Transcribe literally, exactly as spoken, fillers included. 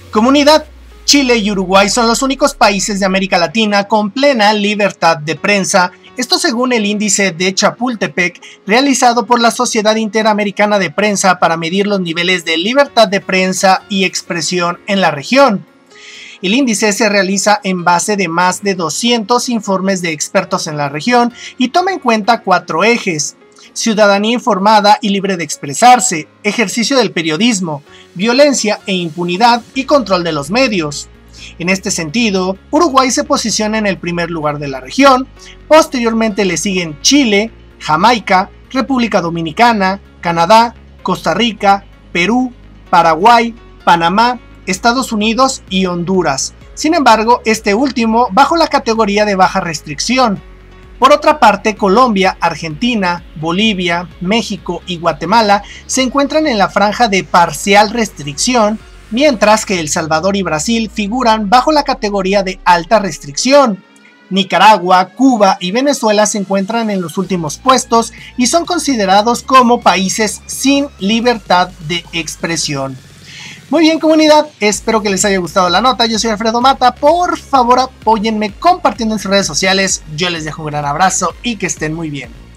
Comunidad. Chile y Uruguay son los únicos países de América Latina con plena libertad de prensa, esto según el índice de Chapultepec realizado por la Sociedad Interamericana de Prensa para medir los niveles de libertad de prensa y expresión en la región. El índice se realiza en base de más de doscientos informes de expertos en la región y toma en cuenta cuatro ejes: ciudadanía informada y libre de expresarse, ejercicio del periodismo, violencia e impunidad y control de los medios. En este sentido, Uruguay se posiciona en el primer lugar de la región, posteriormente le siguen Chile, Jamaica, República Dominicana, Canadá, Costa Rica, Perú, Paraguay, Panamá, Estados Unidos y Honduras. Sin embargo, este último bajo la categoría de baja restricción. Por otra parte, Colombia, Argentina, Bolivia, México y Guatemala se encuentran en la franja de parcial restricción, mientras que El Salvador y Brasil figuran bajo la categoría de alta restricción. Nicaragua, Cuba y Venezuela se encuentran en los últimos puestos y son considerados como países sin libertad de expresión. Muy bien, comunidad, espero que les haya gustado la nota. Yo soy Alfredo Mata, por favor apóyenme compartiendo en sus redes sociales. Yo les dejo un gran abrazo y que estén muy bien.